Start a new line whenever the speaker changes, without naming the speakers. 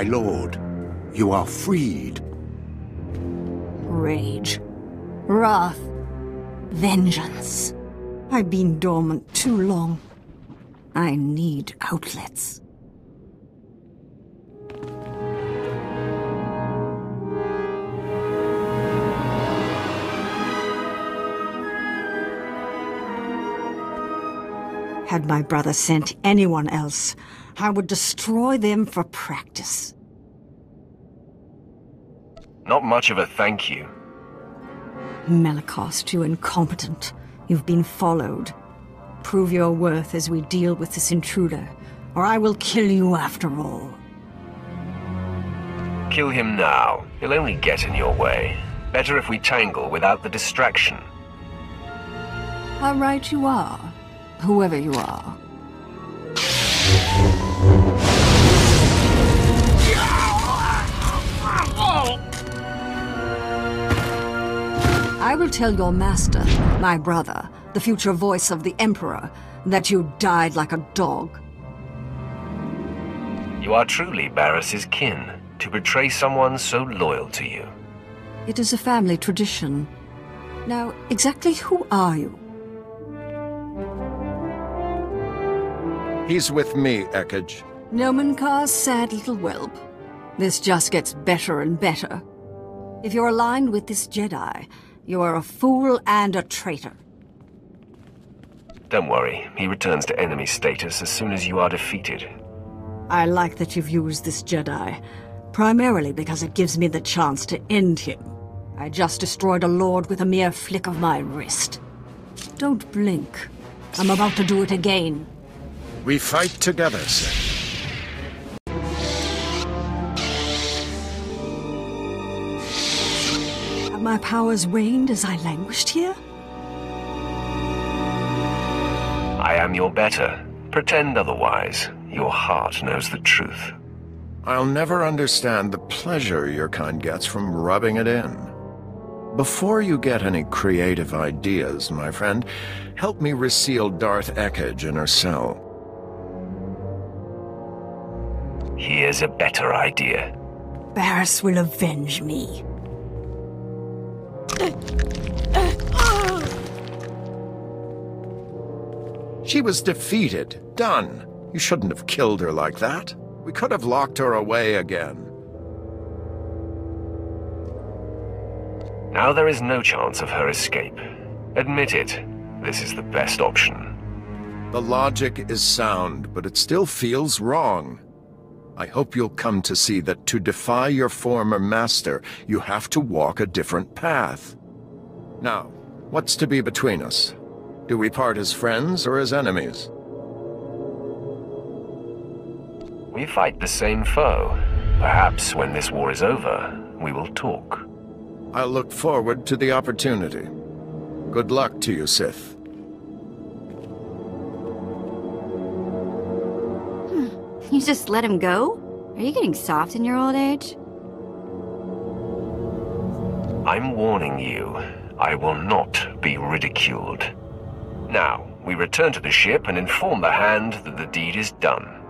my lord. You are freed.
Rage. Wrath. Vengeance. I've been dormant too long. I need outlets. Had my brother sent anyone else, I would destroy them for practice.
Not much of a thank you.
Malakost, you incompetent. You've been followed. Prove your worth as we deal with this intruder, or I will kill you after all.
Kill him now. He'll only get in your way. Better if we tangle without the distraction.
How right you are, whoever you are. I will tell your master, my brother, the future voice of the Emperor, that you died like a dog.
You are truly Baras's kin, to betray someone so loyal to you.
It is a family tradition. Now, exactly who are you?
He's with me, Ekage.
Nomenkar's sad little whelp. This just gets better and better. If you're aligned with this Jedi, you are a fool and a traitor.
Don't worry, he returns to enemy status as soon as you are defeated.
I like that you've used this Jedi, primarily because it gives me the chance to end him. I just destroyed a lord with a mere flick of my wrist. Don't blink. I'm about to do it again.
We fight together, Sith.
Have my powers waned as I languished here?
I am your better. Pretend otherwise. Your heart knows the truth.
I'll never understand the pleasure your kind gets from rubbing it in. Before you get any creative ideas, my friend, help me reseal Darth Ekage in her cell.
Here's a better idea.
Baras will avenge me.
She was defeated. Done. You shouldn't have killed her like that. We could have locked her away again.
Now there is no chance of her escape. Admit it. This is the best option.
The logic is sound, but it still feels wrong. I hope you'll come to see that to defy your former master, you have to walk a different path. Now, what's to be between us? Do we part as friends or as enemies?
We fight the same foe. Perhaps when this war is over, we will talk.
I'll look forward to the opportunity. Good luck to you, Sith.
You just let him go? Are you getting soft in your old age?
I'm warning you. I will not be ridiculed. Now, we return to the ship and inform the Hand that the deed is done.